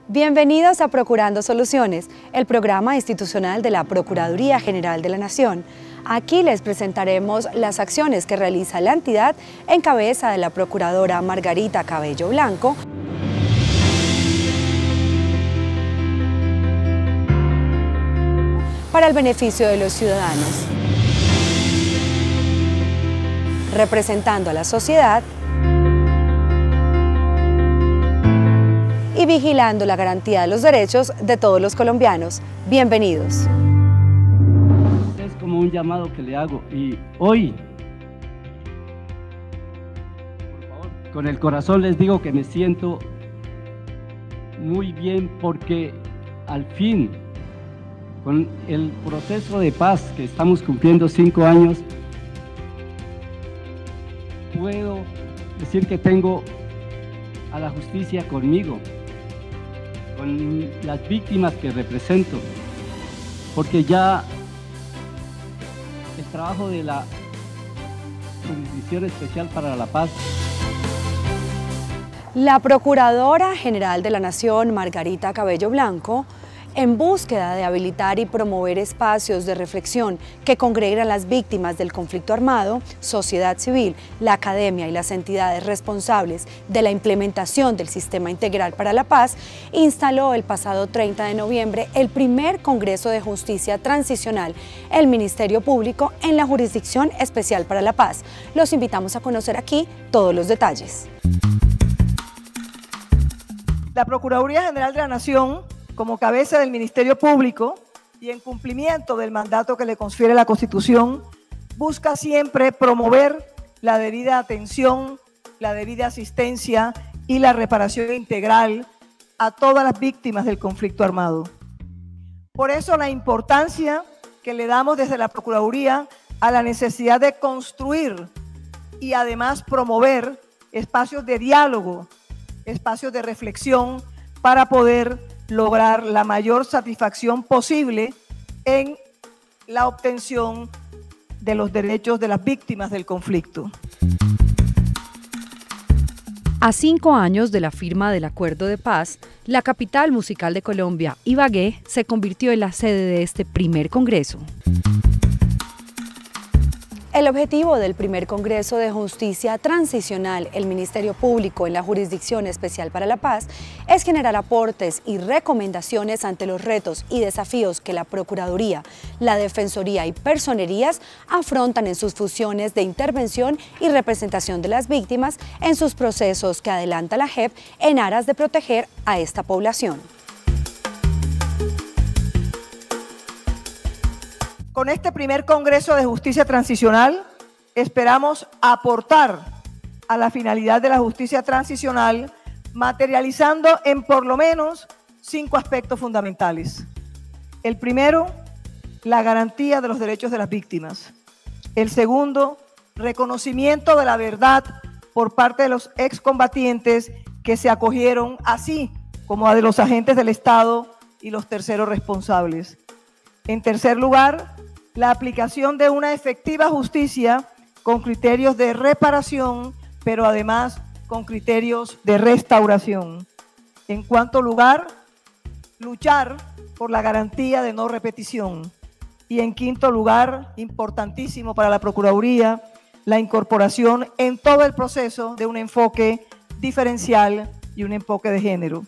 Bienvenidos a Procurando Soluciones, el programa institucional de la Procuraduría General de la Nación. Aquí les presentaremos las acciones que realiza la entidad en cabeza de la Procuradora Margarita Cabello Blanco, para el beneficio de los ciudadanos, representando a la sociedad y vigilando la garantía de los derechos de todos los colombianos. Bienvenidos. Es como un llamado que le hago y hoy, por favor, con el corazón les digo que me siento muy bien porque al fin, con el proceso de paz que estamos cumpliendo 5 años, puedo decir que tengo a la justicia conmigo, con las víctimas que represento, porque ya el trabajo de la Jurisdicción Especial para la Paz. La Procuradora General de la Nación, Margarita Cabello Blanco, en búsqueda de habilitar y promover espacios de reflexión que congreguen a las víctimas del conflicto armado, sociedad civil, la academia y las entidades responsables de la implementación del Sistema Integral para la Paz, instaló el pasado 30 de noviembre el primer Congreso de Justicia Transicional, el Ministerio Público en la Jurisdicción Especial para la Paz. Los invitamos a conocer aquí todos los detalles. La Procuraduría General de la Nación, como cabeza del Ministerio Público y en cumplimiento del mandato que le confiere la Constitución, busca siempre promover la debida atención, la debida asistencia y la reparación integral a todas las víctimas del conflicto armado. Por eso la importancia que le damos desde la Procuraduría a la necesidad de construir y además promover espacios de diálogo, espacios de reflexión para poder lograr la mayor satisfacción posible en la obtención de los derechos de las víctimas del conflicto. A 5 años de la firma del Acuerdo de Paz, la capital musical de Colombia, Ibagué, se convirtió en la sede de este primer congreso. El objetivo del primer Congreso de Justicia Transicional, el Ministerio Público en la Jurisdicción Especial para la Paz, es generar aportes y recomendaciones ante los retos y desafíos que la Procuraduría, la Defensoría y Personerías afrontan en sus funciones de intervención y representación de las víctimas en sus procesos que adelanta la JEP en aras de proteger a esta población. Con este primer Congreso de Justicia Transicional, esperamos aportar a la finalidad de la justicia transicional, materializando en por lo menos 5 aspectos fundamentales. El primero, la garantía de los derechos de las víctimas. El segundo, reconocimiento de la verdad por parte de los excombatientes que se acogieron, así como a de los agentes del Estado y los terceros responsables. En tercer lugar, la aplicación de una efectiva justicia con criterios de reparación, pero además con criterios de restauración. En cuarto lugar, luchar por la garantía de no repetición. Y en quinto lugar, importantísimo para la Procuraduría, la incorporación en todo el proceso de un enfoque diferencial y un enfoque de género.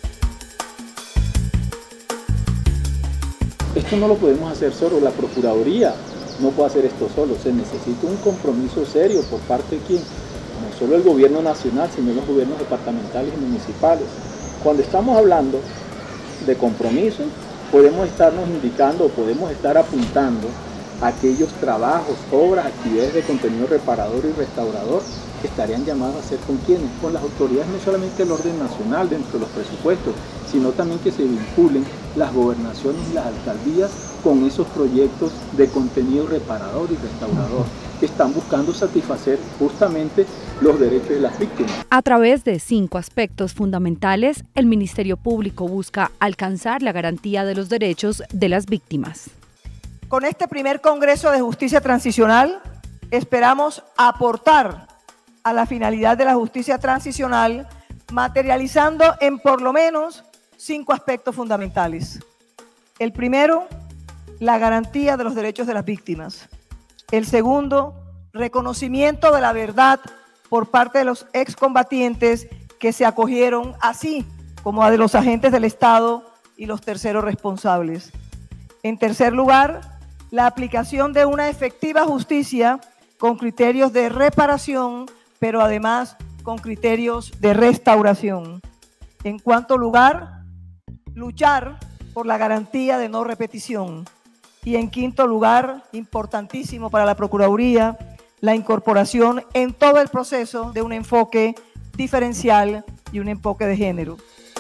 Esto no lo podemos hacer solo, la Procuraduría no puede hacer esto solo, se necesita un compromiso serio por parte de quién, no solo el gobierno nacional, sino los gobiernos departamentales y municipales. Cuando estamos hablando de compromisos, podemos estarnos indicando, podemos estar apuntando a aquellos trabajos, obras, actividades de contenido reparador y restaurador que estarían llamados a hacer con quiénes, con las autoridades, no solamente del orden nacional dentro de los presupuestos, sino también que se vinculen las gobernaciones y las alcaldías con esos proyectos de contenido reparador y restaurador que están buscando satisfacer justamente los derechos de las víctimas. A través de 5 aspectos fundamentales, el Ministerio Público busca alcanzar la garantía de los derechos de las víctimas. Con este primer Congreso de Justicia Transicional, esperamos aportar a la finalidad de la justicia transicional, materializando en por lo menos 5 aspectos fundamentales. El primero, la garantía de los derechos de las víctimas. El segundo, reconocimiento de la verdad por parte de los excombatientes que se acogieron, así como a de los agentes del Estado y los terceros responsables. En tercer lugar, la aplicación de una efectiva justicia con criterios de reparación, pero además con criterios de restauración. En cuarto lugar, luchar por la garantía de no repetición. Y en quinto lugar, importantísimo para la Procuraduría, la incorporación en todo el proceso de un enfoque diferencial y un enfoque de género.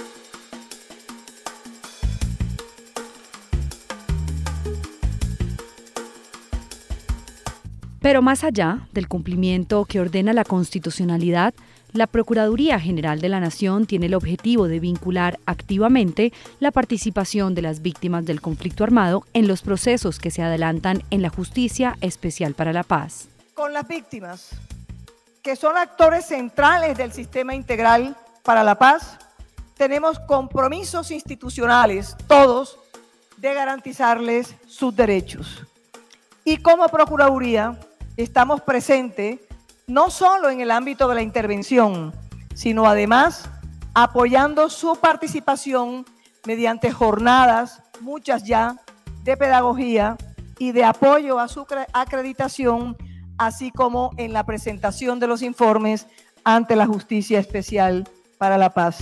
Pero más allá del cumplimiento que ordena la constitucionalidad, la Procuraduría General de la Nación tiene el objetivo de vincular activamente la participación de las víctimas del conflicto armado en los procesos que se adelantan en la Justicia Especial para la Paz. Con las víctimas, que son actores centrales del sistema integral para la paz, tenemos compromisos institucionales, todos, de garantizarles sus derechos. Y como Procuraduría estamos presentes no solo en el ámbito de la intervención, sino además apoyando su participación mediante jornadas, muchas ya, de pedagogía y de apoyo a su acreditación, así como en la presentación de los informes ante la Justicia Especial para la Paz.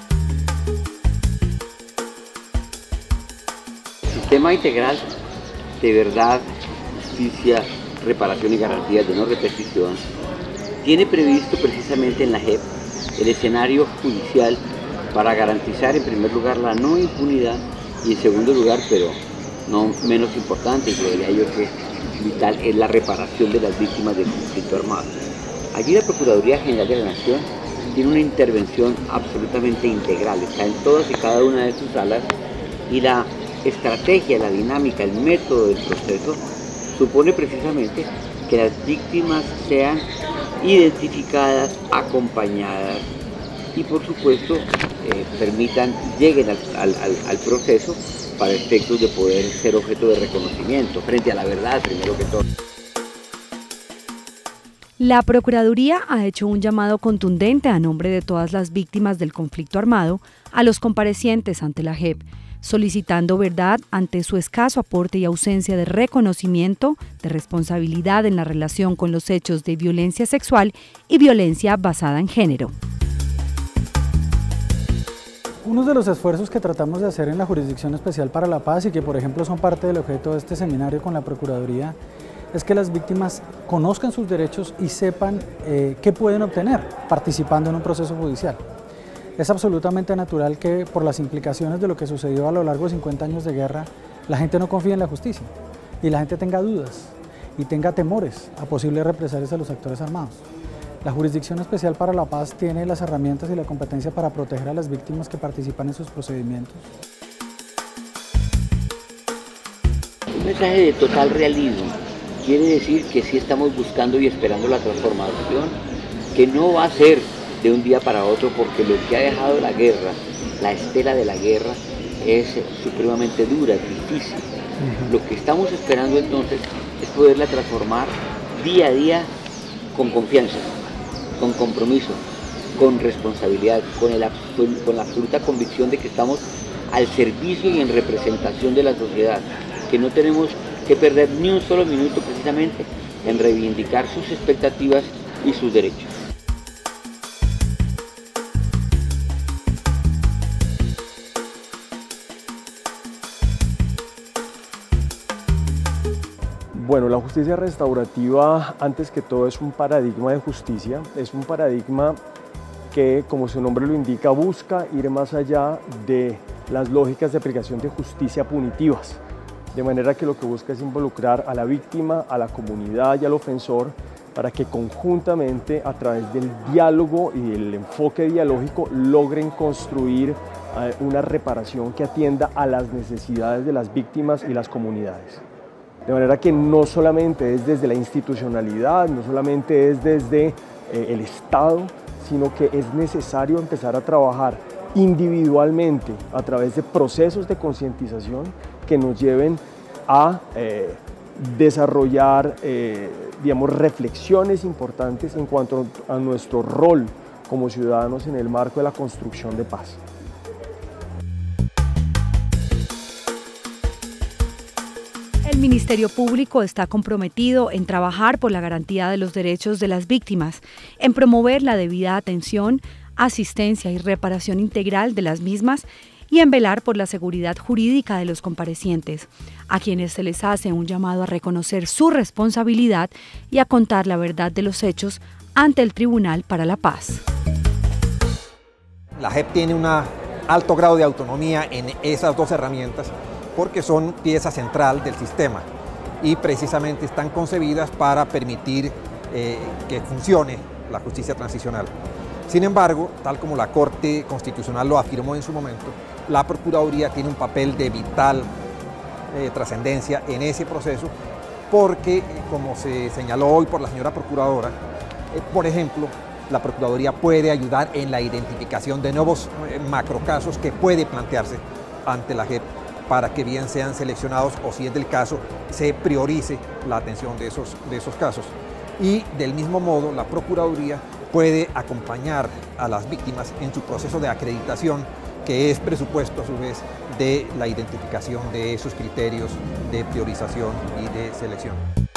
Sistema integral de verdad, justicia, reparación y garantías de no repetición tiene previsto precisamente en la JEP el escenario judicial para garantizar en primer lugar la no impunidad y en segundo lugar, pero no menos importante, y creería yo que vital, es la reparación de las víctimas del conflicto armado. Allí la Procuraduría General de la Nación tiene una intervención absolutamente integral, está en todas y cada una de sus salas, y la estrategia, la dinámica, el método del proceso supone precisamente que las víctimas sean identificadas, acompañadas y por supuesto lleguen al proceso para efectos de poder ser objeto de reconocimiento frente a la verdad, primero que todo. La Procuraduría ha hecho un llamado contundente a nombre de todas las víctimas del conflicto armado a los comparecientes ante la JEP, solicitando verdad ante su escaso aporte y ausencia de reconocimiento de responsabilidad en la relación con los hechos de violencia sexual y violencia basada en género. Uno de los esfuerzos que tratamos de hacer en la Jurisdicción Especial para la Paz y que por ejemplo son parte del objeto de este seminario con la Procuraduría es que las víctimas conozcan sus derechos y sepan qué pueden obtener participando en un proceso judicial. Es absolutamente natural que por las implicaciones de lo que sucedió a lo largo de 50 años de guerra, la gente no confíe en la justicia y la gente tenga dudas y tenga temores a posibles represalias a los actores armados. La Jurisdicción Especial para la Paz tiene las herramientas y la competencia para proteger a las víctimas que participan en sus procedimientos. Un mensaje de total realismo quiere decir que sí estamos buscando y esperando la transformación, que no va a ser de un día para otro, porque lo que ha dejado la guerra, la estela de la guerra, es supremamente dura, difícil. Lo que estamos esperando entonces es poderla transformar día a día con confianza, con compromiso, con responsabilidad, con la absoluta convicción de que estamos al servicio y en representación de la sociedad, que no tenemos que perder ni un solo minuto precisamente en reivindicar sus expectativas y sus derechos. Bueno, la justicia restaurativa, antes que todo, es un paradigma de justicia, es un paradigma que, como su nombre lo indica, busca ir más allá de las lógicas de aplicación de justicia punitivas, de manera que lo que busca es involucrar a la víctima, a la comunidad y al ofensor para que conjuntamente, a través del diálogo y del enfoque dialógico, logren construir una reparación que atienda a las necesidades de las víctimas y las comunidades. De manera que no solamente es desde la institucionalidad, no solamente es desde el Estado, sino que es necesario empezar a trabajar individualmente a través de procesos de concientización que nos lleven a desarrollar digamos, reflexiones importantes en cuanto a nuestro rol como ciudadanos en el marco de la construcción de paz. El Ministerio Público está comprometido en trabajar por la garantía de los derechos de las víctimas, en promover la debida atención, asistencia y reparación integral de las mismas y en velar por la seguridad jurídica de los comparecientes, a quienes se les hace un llamado a reconocer su responsabilidad y a contar la verdad de los hechos ante el Tribunal para la Paz. La JEP tiene un alto grado de autonomía en esas dos herramientas porque son pieza central del sistema y precisamente están concebidas para permitir que funcione la justicia transicional. Sin embargo, tal como la Corte Constitucional lo afirmó en su momento, la Procuraduría tiene un papel de vital trascendencia en ese proceso porque, como se señaló hoy por la señora Procuradora, por ejemplo, la Procuraduría puede ayudar en la identificación de nuevos macrocasos que puede plantearse ante la JEP para que bien sean seleccionados o, si es del caso, se priorice la atención de esos casos. Y del mismo modo, la Procuraduría puede acompañar a las víctimas en su proceso de acreditación, que es presupuesto a su vez de la identificación de esos criterios de priorización y de selección.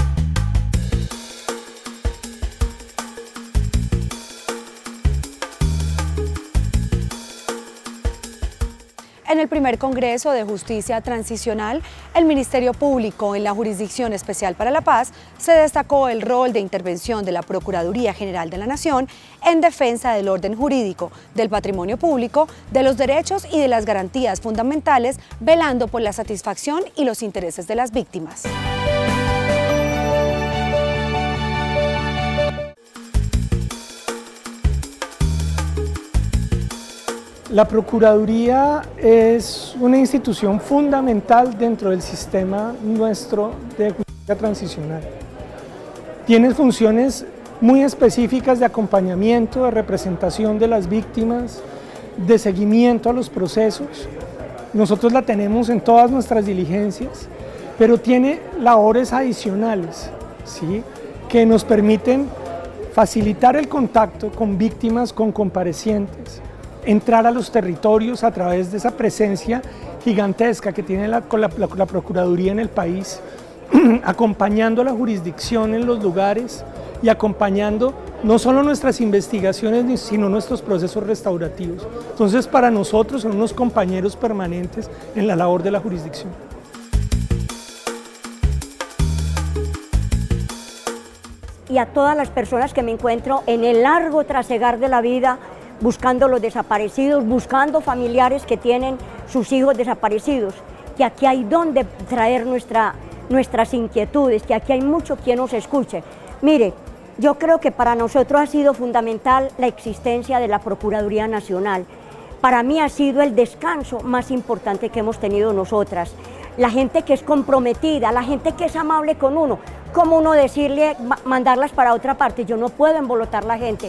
En el primer Congreso de Justicia Transicional, el Ministerio Público en la Jurisdicción Especial para la Paz se destacó el rol de intervención de la Procuraduría General de la Nación en defensa del orden jurídico, del patrimonio público, de los derechos y de las garantías fundamentales, velando por la satisfacción y los intereses de las víctimas. La Procuraduría es una institución fundamental dentro del sistema nuestro de justicia transicional. Tiene funciones muy específicas de acompañamiento, de representación de las víctimas, de seguimiento a los procesos. Nosotros la tenemos en todas nuestras diligencias, pero tiene labores adicionales, ¿sí?, que nos permiten facilitar el contacto con víctimas, con comparecientes, entrar a los territorios a través de esa presencia gigantesca que tiene la Procuraduría en el país, acompañando a la jurisdicción en los lugares y acompañando no solo nuestras investigaciones, sino nuestros procesos restaurativos. Entonces, para nosotros son unos compañeros permanentes en la labor de la jurisdicción. Y a todas las personas que me encuentro en el largo trasegar de la vida, buscando los desaparecidos, buscando familiares que tienen sus hijos desaparecidos, que aquí hay donde traer nuestras inquietudes, que aquí hay mucho quien nos escuche. Mire, yo creo que para nosotros ha sido fundamental la existencia de la Procuraduría Nacional. Para mí ha sido el descanso más importante que hemos tenido nosotras. La gente que es comprometida, la gente que es amable con uno, ¿cómo uno decirle, mandarlas para otra parte? Yo no puedo embolotar la gente.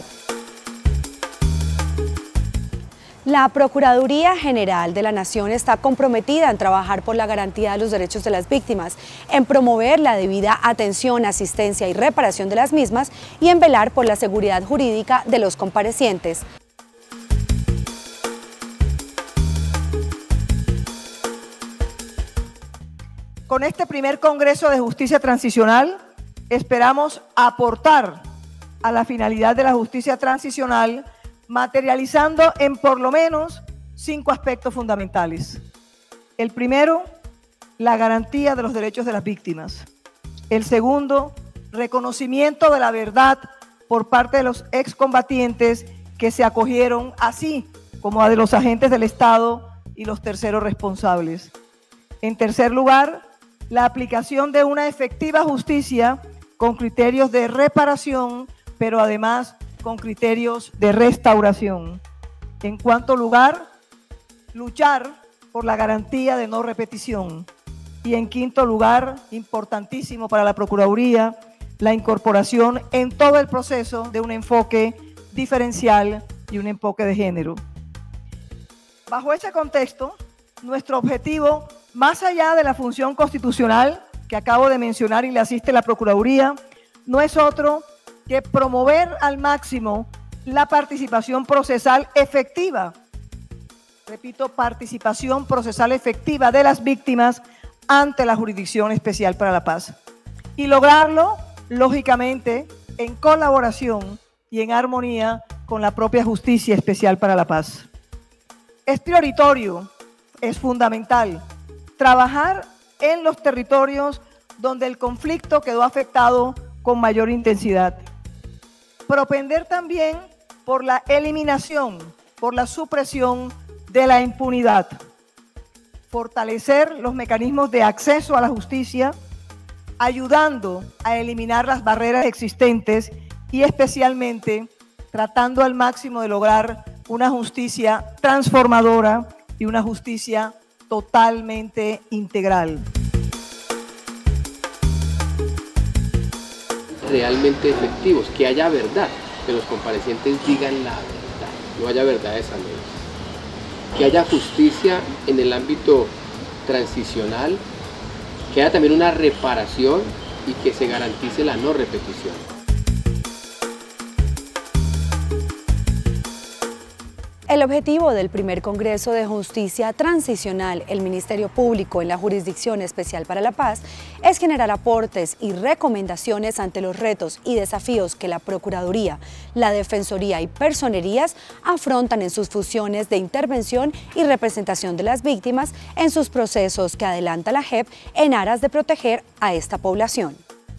La Procuraduría General de la Nación está comprometida en trabajar por la garantía de los derechos de las víctimas, en promover la debida atención, asistencia y reparación de las mismas y en velar por la seguridad jurídica de los comparecientes. Con este primer Congreso de Justicia Transicional, esperamos aportar a la finalidad de la justicia transicional, materializando en por lo menos 5 aspectos fundamentales. El primero, la garantía de los derechos de las víctimas. El segundo, reconocimiento de la verdad por parte de los excombatientes que se acogieron, así como a de los agentes del Estado y los terceros responsables. En tercer lugar, la aplicación de una efectiva justicia con criterios de reparación, pero además con criterios de restauración. En cuarto lugar, luchar por la garantía de no repetición. Y en quinto lugar, importantísimo para la Procuraduría, la incorporación en todo el proceso de un enfoque diferencial y un enfoque de género. Bajo ese contexto, nuestro objetivo, más allá de la función constitucional que acabo de mencionar y le asiste la Procuraduría, no es otro que promover al máximo la participación procesal efectiva. Repito, participación procesal efectiva de las víctimas ante la Jurisdicción Especial para la Paz. Y lograrlo, lógicamente, en colaboración y en armonía con la propia Justicia Especial para la Paz. Es prioritario, es fundamental, trabajar en los territorios donde el conflicto quedó afectado con mayor intensidad. Propender también por la eliminación, por la supresión de la impunidad. Fortalecer los mecanismos de acceso a la justicia, ayudando a eliminar las barreras existentes y especialmente tratando al máximo de lograr una justicia transformadora y una justicia totalmente integral. Realmente efectivos, que haya verdad, que los comparecientes digan la verdad, no haya verdades a medias. Que haya justicia en el ámbito transicional, que haya también una reparación y que se garantice la no repetición. El objetivo del primer Congreso de Justicia Transicional, el Ministerio Público en la Jurisdicción Especial para la Paz, es generar aportes y recomendaciones ante los retos y desafíos que la Procuraduría, la Defensoría y Personerías afrontan en sus funciones de intervención y representación de las víctimas en sus procesos que adelanta la JEP en aras de proteger a esta población.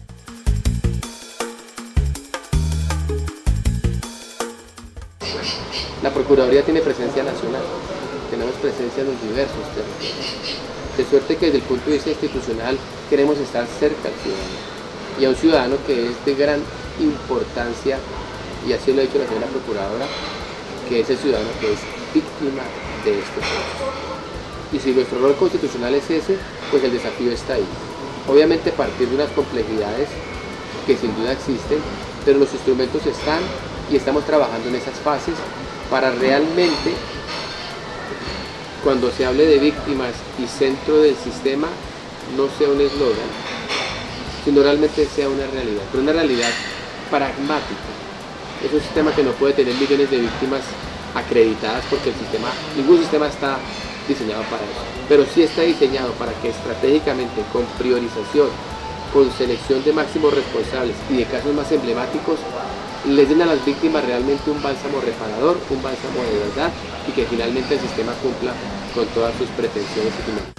La Procuraduría tiene presencia nacional, tenemos presencia en los diversos territorios. De suerte que desde el punto de vista institucional queremos estar cerca al ciudadano. Y a un ciudadano que es de gran importancia, y así lo ha dicho la señora Procuradora, que es el ciudadano que es víctima de este proceso. Y si nuestro rol constitucional es ese, pues el desafío está ahí. Obviamente partir de unas complejidades que sin duda existen, pero los instrumentos están y estamos trabajando en esas fases para realmente, cuando se hable de víctimas y centro del sistema, no sea un eslogan, sino realmente sea una realidad, pero una realidad pragmática. Es un sistema que no puede tener millones de víctimas acreditadas porque ningún sistema está diseñado para eso, pero sí está diseñado para que estratégicamente, con priorización, con selección de máximos responsables y de casos más emblemáticos, les den a las víctimas realmente un bálsamo reparador, un bálsamo de verdad, y que finalmente el sistema cumpla con todas sus pretensiones y finalidades.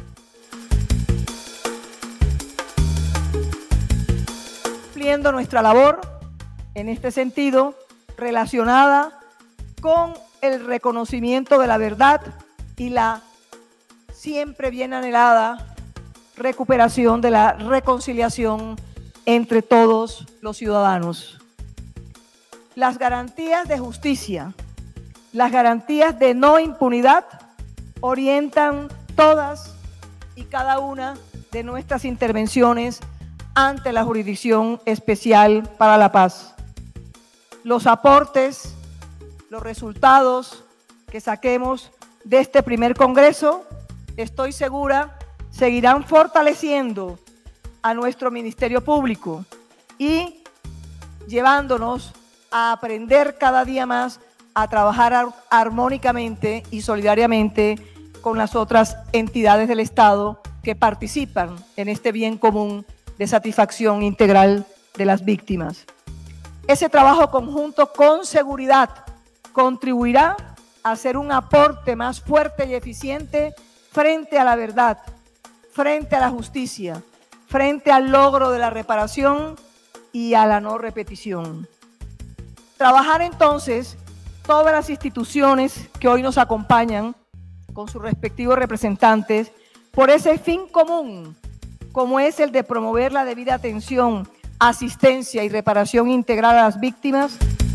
Cumpliendo nuestra labor en este sentido, relacionada con el reconocimiento de la verdad y la siempre bien anhelada recuperación de la reconciliación entre todos los ciudadanos. Las garantías de justicia, las garantías de no impunidad orientan todas y cada una de nuestras intervenciones ante la Jurisdicción Especial para la Paz. Los aportes, los resultados que saquemos de este primer Congreso, estoy segura, seguirán fortaleciendo a nuestro Ministerio Público y llevándonos a aprender cada día más a trabajar armónicamente y solidariamente con las otras entidades del Estado que participan en este bien común de satisfacción integral de las víctimas. Ese trabajo conjunto con seguridad contribuirá a hacer un aporte más fuerte y eficiente frente a la verdad, frente a la justicia, frente al logro de la reparación y a la no repetición. Trabajar entonces todas las instituciones que hoy nos acompañan con sus respectivos representantes por ese fin común, como es el de promover la debida atención, asistencia y reparación integral a las víctimas.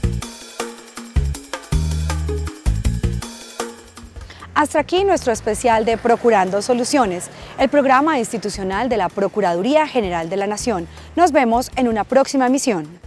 Hasta aquí nuestro especial de Procurando Soluciones, el programa institucional de la Procuraduría General de la Nación. Nos vemos en una próxima emisión.